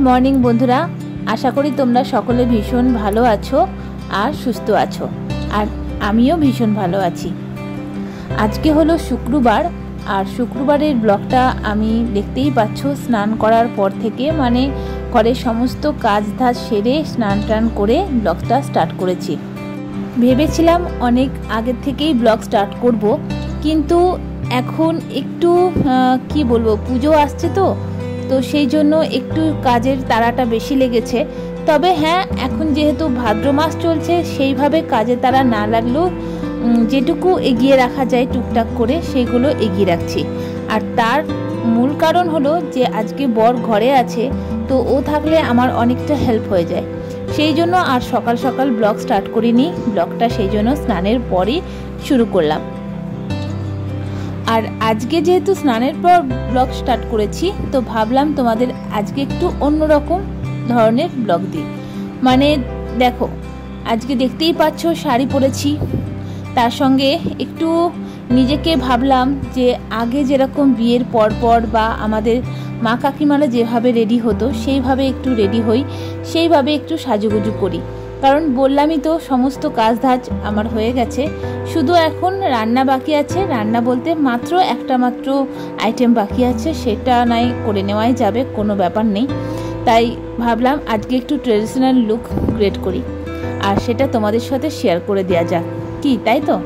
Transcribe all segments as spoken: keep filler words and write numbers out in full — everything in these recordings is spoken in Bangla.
মর্নিং বন্ধুরা, আশা করি তোমরা সকলে ভীষণ ভালো আছো আর সুস্থ আছো, আর আমিও ভীষণ ভালো আছি। আজকে হলো শুক্রবার, আর শুক্রবারের ব্লগটা আমি দেখতেই পাচ্ছ স্নান করার পর থেকে, মানে ঘরের সমস্ত কাজ ধাজ সেরে স্নান টান করে ব্লগটা স্টার্ট করেছি। ভেবেছিলাম অনেক আগের থেকেই ব্লগ স্টার্ট করব, কিন্তু এখন একটু কি বলবো, পুজো আসছে তো তো সেই জন্য একটু কাজের তাড়াটা বেশি লেগেছে। তবে হ্যাঁ, এখন যেহেতু ভাদ্র মাস চলছে, সেইভাবে কাজের তাড়া না লাগলেও যেটুকু এগিয়ে রাখা যায় টুকটাক করে সেগুলো এগিয়ে রাখছি। আর তার মূল কারণ হলো যে আজকে বর ঘরে আছে, তো ও থাকলে আমার অনেকটা হেল্প হয়ে যায়। সেই জন্য আর সকাল সকাল ব্লগ স্টার্ট করিনি, ব্লগটা সেই জন্য স্নানের পরই শুরু করলাম। আর আজকে যেহেতু স্নানের পর ব্লগ স্টার্ট করেছি, তো ভাবলাম তোমাদের আজকে একটু অন্যরকম ধরনের ব্লগ দিই। মানে দেখো, আজকে দেখতেই পাচ্ছ শাড়ি পরেছি, তার সঙ্গে একটু নিজেকে ভাবলাম যে আগে যেরকম বিয়ের পর পর বা আমাদের মা কাকিমারা যেভাবে রেডি হতো সেইভাবে একটু রেডি হই, সেইভাবে একটু সাজুগুজু করি। কারণ বললামই তো, সমস্ত কাজ ধাজ আমার হয়ে গেছে, শুধু এখন রান্না বাকি আছে। রান্না বলতে মাত্র একটা মাত্র আইটেম বাকি আছে, সেটা নাই করে নেওয়াই যাবে, কোনো ব্যাপার নেই। তাই ভাবলাম আজকে একটু ট্রেডিশনাল লুক ক্রিয়েট করি, আর সেটা তোমাদের সাথে শেয়ার করে দেওয়া যাক, কি তাই তো?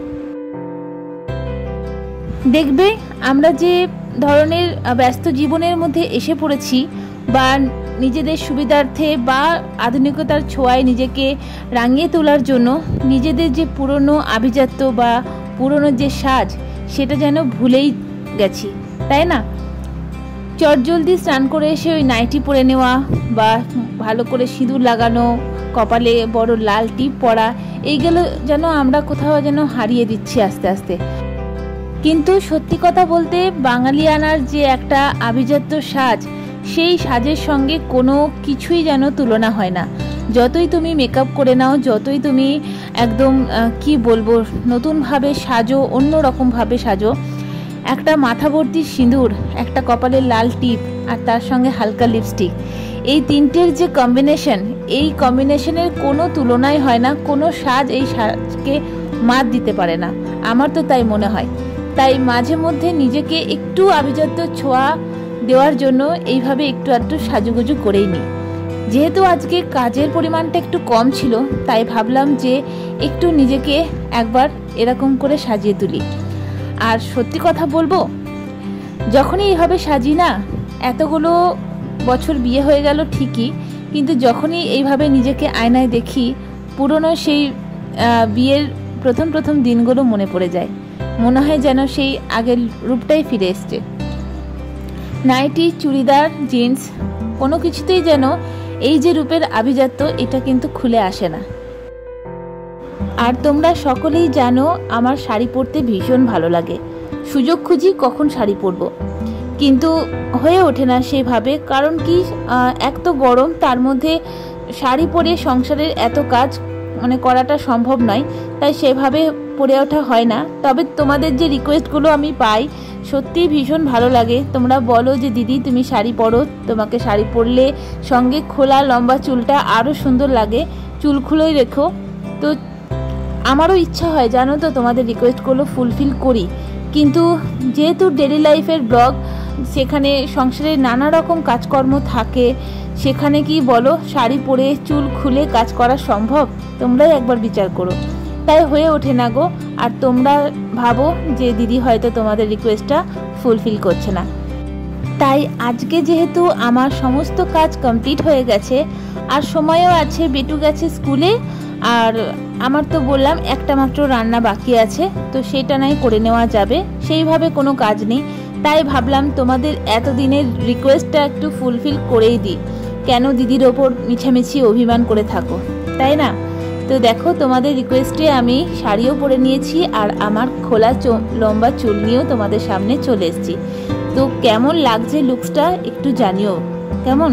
দেখবে আমরা যে ধরনের ব্যস্ত জীবনের মধ্যে এসে পড়েছি, বা নিজেদের সুবিধার্থে বা আধুনিকতার ছোঁয়ায় নিজেকে রাঙিয়ে তোলার জন্য নিজেদের যে পুরনো আভিজাত্য বা পুরনো যে সাজ, সেটা যেন ভুলেই গেছি, তাই না? চটজলদি স্নান করে এসে ওই নাইটি পরে নেওয়া, বা ভালো করে সিঁদুর লাগানো, কপালে বড় লাল টিপ পরা, এইগুলো যেন আমরা কোথাও যেন হারিয়ে দিচ্ছি আস্তে আস্তে। কিন্তু সত্যি কথা বলতে, বাঙালিয়ানার যে একটা আভিজাত্য সাজ, সেই সাজের সঙ্গে কোনো কিছুই যেন তুলনা হয় না। যতই তুমি মেকআপ করে নাও, যতই তুমি একদম কি বলবো নতুনভাবে সাজো, অন্য রকমভাবে সাজো, একটা মাথা ভর্তি সিঁদুর, একটা কপালের লাল টিপ, আর তার সঙ্গে হালকা লিপস্টিক, এই তিনটের যে কম্বিনেশন, এই কম্বিনেশনের কোনো তুলনাই হয় না। কোনো সাজ এই সাজকে মাত দিতে পারে না, আমার তো তাই মনে হয়। তাই মাঝে মধ্যে নিজেকে একটু আভিজাত্য ছোঁয়া দেওয়ার জন্য এইভাবে একটু একটু সাজুগুজু করেই নিই। যেহেতু আজকে কাজের পরিমাণটা একটু কম ছিল, তাই ভাবলাম যে একটু নিজেকে একবার এরকম করে সাজিয়ে তুলি। আর সত্যি কথা বলবো, যখনই এইভাবে সাজি না, এতগুলো বছর বিয়ে হয়ে গেল ঠিকই, কিন্তু যখনই এইভাবে নিজেকে আয়নায় দেখি, পুরনো সেই বিয়ের প্রথম প্রথম দিনগুলো মনে পড়ে যায়। মনে হয় যেন সেই আগের রূপটাই ফিরে এসছে। নাইটি, চুড়িদার, জিন্স, কোনো কিছুতেই যেন এই যে রূপের আভিজাত্য, এটা কিন্তু খুলে আসে না। আর তোমরা সকলেই জানো আমার শাড়ি পরতে ভীষণ ভালো লাগে, সুযোগ খুঁজি কখন শাড়ি পরবো, কিন্তু হয়ে ওঠে না সেভাবে। কারণ কি, এক তো গরম, তার মধ্যে শাড়ি পরে সংসারের এত কাজ মানে করাটা সম্ভব নয়, তাই সেভাবে পরে ওঠা হয় না। তবে তোমাদের যে রিকোয়েস্টগুলো আমি পাই, সত্যিই ভীষণ ভালো লাগে। তোমরা বলো যে দিদি তুমি শাড়ি পরো, তোমাকে শাড়ি পরলে সঙ্গে খোলা লম্বা চুলটা আরও সুন্দর লাগে, চুল খুলেই রেখো। তো আমারও ইচ্ছা হয় জানো তো, তোমাদের রিকোয়েস্টগুলো ফুলফিল করি, কিন্তু যেহেতু ডেলি লাইফের ব্লগ, সেখানে সংসারে নানা রকম কাজকর্ম থাকে, সেখানে কি বলো শাড়ি পরে চুল খুলে কাজ করা সম্ভব? তোমরাই একবার বিচার করো। তাই হয়ে ওঠে না গো। আর তোমরা ভাবো যে দিদি হয়তো তোমাদের রিকোয়েস্টটা ফুলফিল করছে না। তাই আজকে যেহেতু আমার সমস্ত কাজ কমপ্লিট হয়ে গেছে, আর সময়ও আছে, বেটু গেছে স্কুলে, আর আমার তো বললাম একটা মাত্র রান্না বাকি আছে, তো সেটা নাই করে নেওয়া যাবে, সেইভাবে কোনো কাজ নেই। তাই ভাবলাম তোমাদের এতদিনের রিকোয়েস্টটা একটু ফুলফিল করেই দিই। কেন দিদির ওপর মিছামিছি অভিমান করে থাকো, তাই না? তো দেখো, তোমাদের রিকোয়েস্টে আমি শাড়িও পরে নিয়েছি, আর আমার খোলা লম্বা চুল নিয়েও তোমাদের সামনে চলে এসেছি। তো কেমন লাগছে লুকসটা একটু জানিও, কেমন?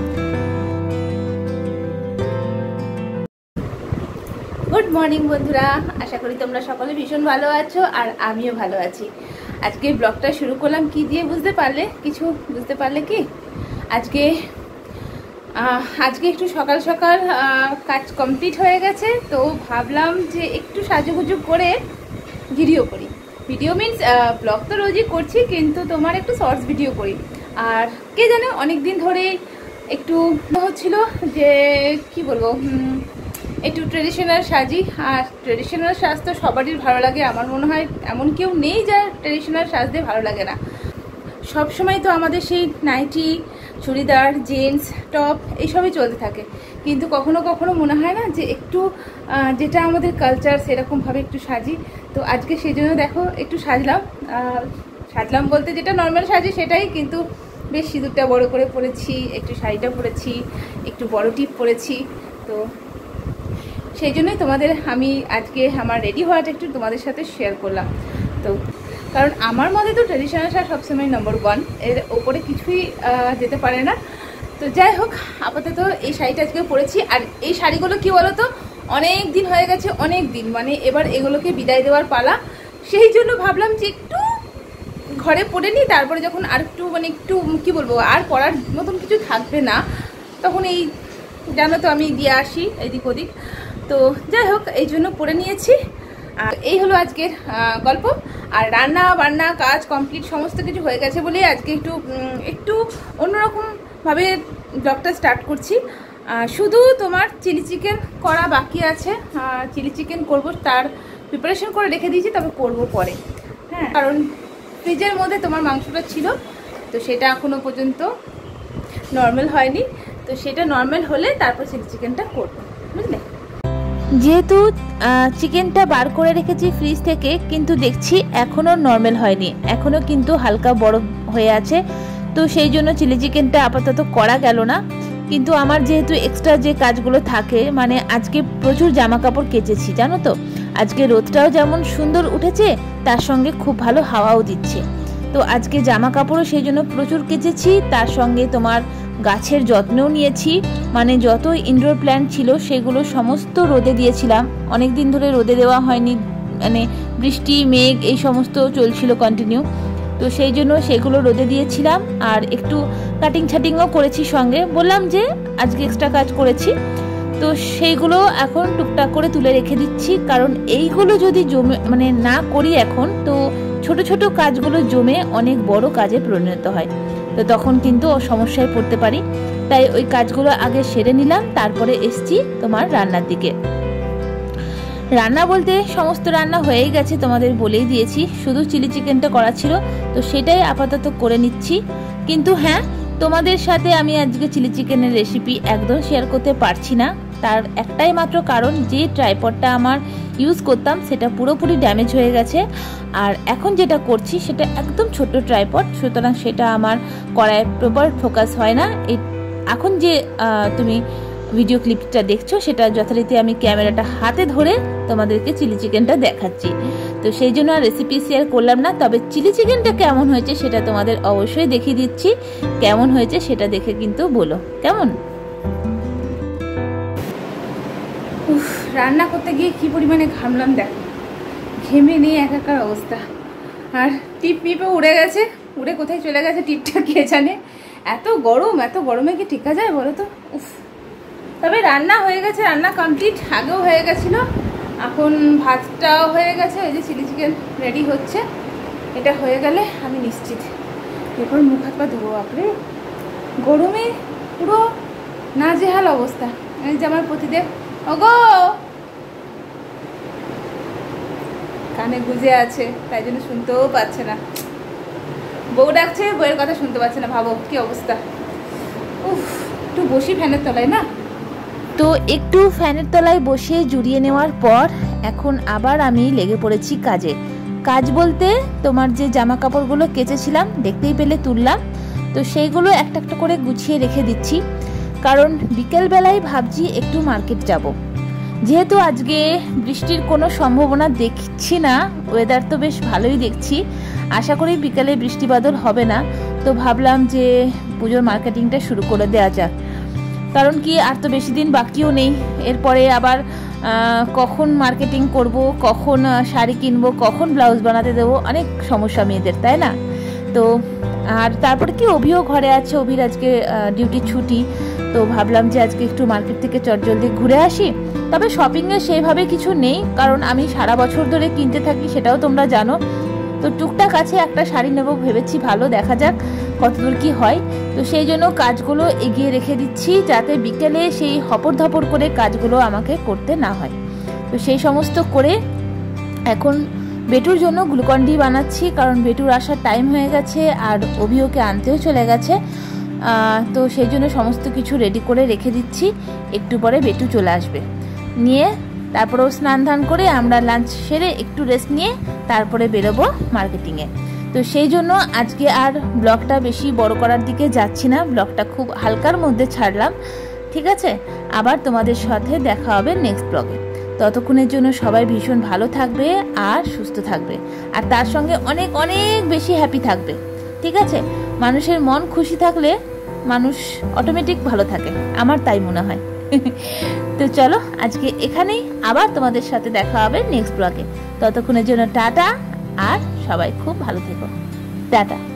গুড মর্নিং বন্ধুরা, আশা করি তোমরা সকলে ভীষণ ভালো আছো, আর আমিও ভালো আছি। আজকে ব্লগটা শুরু করলাম কি দিয়ে, বুঝতে পারলে? কিছু বুঝতে পারলে কি? আজকে আজকে একটু সকাল সকাল কাজ কমপ্লিট হয়ে গেছে, তো ভাবলাম যে একটু সাজুগুজু করে ভিডিও করি। ভিডিও মিনস ব্লগ তো রোজই করছি, কিন্তু তোমার একটু শর্টস ভিডিও করি। আর কে জানে অনেক দিন ধরে একটু হচ্ছিল যে কি বলবো, একটু ট্রেডিশনাল সাজি। আর ট্রেডিশনাল সাজ তো সবারই ভালো লাগে, আমার মনে হয় এমন কেউ নেই যার ট্রেডিশনাল সাজতে ভালো লাগে না। সব সময় তো আমাদের সেই নাইটি, চুড়িদার, জিন্স, টপ এইসবই চলতে থাকে, কিন্তু কখনো কখনো মনে হয় না যে একটু যেটা আমাদের কালচার সেরকমভাবে একটু সাজি। তো আজকে সেই জন্য দেখো একটু সাজলাম। সাজলাম বলতে যেটা নর্মাল সাজি সেটাই, কিন্তু বেশ সিঁদুরটা বড় করে পরেছি, একটু শাড়িটা পরেছি, একটু বড় টিপ পরেছি। তো সেই জন্যই তোমাদের আমি আজকে আমার রেডি হওয়াটা একটু তোমাদের সাথে শেয়ার করলাম। তো কারণ আমার মধ্যে তো ট্রেডিশনাল শাড়ি সবসময় নম্বর ওয়ান, এর ওপরে কিছুই যেতে পারে না। তো যাই হোক, আপাতত এই শাড়িটা আজকে পরেছি। আর এই শাড়িগুলো কি বলো তো, অনেক দিন হয়ে গেছে, অনেক দিন, মানে এবার এগুলোকে বিদায় দেওয়ার পালা। সেই জন্য ভাবলাম যে একটু ঘরে পরে নিই, তারপরে যখন আর একটু মানে একটু কি বলবো আর পরার মতন কিছু থাকবে না, তখন এই জানো তো আমি দিয়ে আসি এদিক ওদিক। তো যাই হোক, এই জন্য পরে নিয়েছি। আর এই হলো আজকের গল্প। আর রান্না বান্না কাজ কমপ্লিট সমস্ত কিছু হয়ে গেছে বলে আজকে একটু একটু অন্যরকমভাবে ব্লগটা স্টার্ট করছি। শুধু তোমার চিলি চিকেন করা বাকি আছে, চিলি চিকেন করব, তার প্রিপারেশন করে রেখে দিয়েছি, তবে করব পরে। হ্যাঁ, কারণ ফ্রিজের মধ্যে তোমার মাংসটা ছিল, তো সেটা এখনও পর্যন্ত নর্মাল হয়নি। তো সেটা নর্মাল হলে তারপর চিলি চিকেনটা করবো, বুঝলে। যেহেতু চিকেনটা বার করে রেখেছি ফ্রিজ থেকে, কিন্তু দেখছি এখনও নর্মাল হয়নি, এখনও কিন্তু হালকা বরফ হয়ে আছে। তো সেই জন্য চিলি চিকেনটা আপাতত করা গেল না। কিন্তু আমার যেহেতু এক্সট্রা যে কাজগুলো থাকে, মানে আজকে প্রচুর জামা কাপড় কেচেছি জানো তো, আজকে রোদটাও যেমন সুন্দর উঠেছে, তার সঙ্গে খুব ভালো হাওয়াও দিচ্ছে। তো আজকে জামা কাপড়ও সেই জন্য প্রচুর কেচেছি, তার সঙ্গে তোমার গাছের যত্নও নিয়েছি। মানে যত ইনডোর প্ল্যান্ট ছিল সেগুলো সমস্ত রোদে দিয়েছিলাম, অনেক দিন ধরে রোদে দেওয়া হয়নি, মানে বৃষ্টি মেঘ এই সমস্ত চলছিল কন্টিনিউ। তো সেই জন্য সেগুলো রোদে দিয়েছিলাম। আর একটু কাটিং ছাটিংও করেছি সঙ্গে, বললাম যে আজকে এক্সট্রা কাজ করেছি। তো সেইগুলো এখন টুকটাক করে তুলে রেখে দিচ্ছি, কারণ এইগুলো যদি জমে মানে না করি এখন, তো ছোট ছোট কাজগুলো জমে অনেক বড় কাজে পরিণত হয়, তো তখন কিন্তু সমস্যায় পড়তে পারি। তাই ওই কাজগুলো আগে সেরে নিলাম, তারপরে এসছি তোমার রান্নার দিকে। রান্না বলতে সমস্ত রান্না হয়েই গেছে, তোমাদের বলেই দিয়েছি, শুধু চিলি চিকেনটা করা ছিল, তো সেটাই আপাতত করে নিচ্ছি। কিন্তু হ্যাঁ, তোমাদের সাথে আমি আজকে চিলি চিকেনের রেসিপি একদম শেয়ার করতে পারছি না। তার একটাই মাত্র কারণ, যে ট্রাইপডটা আমার ইউজ করতাম সেটা পুরোপুরি ড্যামেজ হয়ে গেছে। আর এখন যেটা করছি সেটা একদম ছোট্ট ট্রাইপড, সুতরাং সেটা আমার করায় প্রপার ফোকাস হয় না। এই এখন যে তুমি ভিডিও ক্লিপটা দেখছো, সেটা যথারীতি আমি ক্যামেরাটা হাতে ধরে তোমাদেরকে চিলি চিকেনটা দেখাচ্ছি। তো সেই জন্য আর রেসিপি শেয়ার করলাম না, তবে চিলি চিকেনটা কেমন হয়েছে সেটা তোমাদের অবশ্যই দেখিয়ে দিচ্ছি। কেমন হয়েছে সেটা দেখে কিন্তু বলো কেমন। উফ, রান্না করতে গিয়ে কি পরিমাণে ঘামলাম দেখো, ঘেমে নিয়ে একাকার অবস্থা। আর টিপ টিপও উড়ে গেছে, উড়ে কোথায় চলে গেছে টিপটা কে জানে। এত গরম, এত গরমে কি টিকা যায় বলো তো। উফ, তবে রান্না হয়ে গেছে, রান্না কমপ্লিট আগেও হয়ে গেছিলো, এখন ভাতটাও হয়ে গেছে। এই যে চিলি চিকেন রেডি হচ্ছে, এটা হয়ে গেলে আমি নিশ্চিত এরপর মুখ হাত পা ধোবো। আপনি গরমে পুরো নাজেহাল অবস্থা। এই যে আমার প্রতিদেব, ওগো কানে গুজে আছে, তাই জন্য শুনতেও পাচ্ছে না। বউ ডাকছে, বউয়ের কথা শুনতে পাচ্ছে না, ভাবো কি অবস্থা। উফ, একটু বসি ফ্যানের তলায় না। তো একটু ফ্যানের তলায় বসে জুড়িয়ে নেওয়ার পর এখন আবার আমি লেগে পড়েছি কাজে। কাজ বলতে তোমার যে জামা কাপড়গুলো কেচেছিলাম দেখতেই পেলে তুললাম, তো সেইগুলো একটা একটা করে গুছিয়ে রেখে দিচ্ছি। কারণ বিকেলবেলায় ভাবছি একটু মার্কেট যাব। যেহেতু আজকে বৃষ্টির কোনো সম্ভাবনা দেখছি না, ওয়েদার তো বেশ ভালোই দেখছি, আশা করি বিকেলে বৃষ্টি বাদল হবে না। তো ভাবলাম যে পুজোর মার্কেটিংটা শুরু করে দেওয়া যাক। কারণ কি, আর তো বেশি দিন বাকিও নেই। এরপরে আবার কখন মার্কেটিং করব, কখন শাড়ি কিনবো, কখন ব্লাউজ বানাতে দেবো, অনেক সমস্যা মেয়েদের, তাই না। তো আর তারপরে কি, অভিও ঘরে আছে, অভির আজকে ডিউটি ছুটি, তো ভাবলাম যে আজকে একটু মার্কেট থেকে চটজলদি ঘুরে আসি। তবে শপিংয়ে সেইভাবে কিছু নেই, কারণ আমি সারা বছর ধরে কিনতে থাকি, সেটাও তোমরা জানো। তো টুকটাক আছে, একটা শাড়ি নেবো ভেবেছি, ভালো দেখা যাক কতদূর কি হয়। তো সেই জন্য কাজগুলো এগিয়ে রেখে দিচ্ছি, যাতে বিকেলে সেই হপর ধপর করে কাজগুলো আমাকে করতে না হয়। তো সেই সমস্ত করে এখন বেটুর জন্য গ্লুকন ডি বানাচ্ছি, কারণ বেটুর আসার টাইম হয়ে গেছে আর অভিওকে আনতেও চলে গেছে। তো সেই জন্য সমস্ত কিছু রেডি করে রেখে দিচ্ছি, একটু পরে বেটু চলে আসবে। নিয়ে তারপরেও স্নান ধান করে আমরা লাঞ্চ সেরে একটু রেস্ট নিয়ে তারপরে বেরোবো মার্কেটিংয়ে। তো সেই জন্য আজকে আর ব্লগটা বেশি বড় করার দিকে যাচ্ছি না, ব্লগটা খুব হালকার মধ্যে ছাড়লাম। ঠিক আছে, আবার তোমাদের সাথে দেখা হবে নেক্সট ব্লগে। ততক্ষণের জন্য সবাই ভীষণ ভালো থাকবে আর সুস্থ থাকবে, আর তার সঙ্গে অনেক অনেক বেশি হ্যাপি থাকবে। ঠিক আছে, মানুষের মন খুশি থাকলে মানুষ অটোমেটিক ভালো থাকে, আমার তাই মনে হয়। তো চলো আজকে এখানেই, আবার তোমাদের সাথে দেখা হবে নেক্সট ব্লগে। ততক্ষণের জন্য টাটা, আর সবাই খুব ভালো থেকো। টাটা।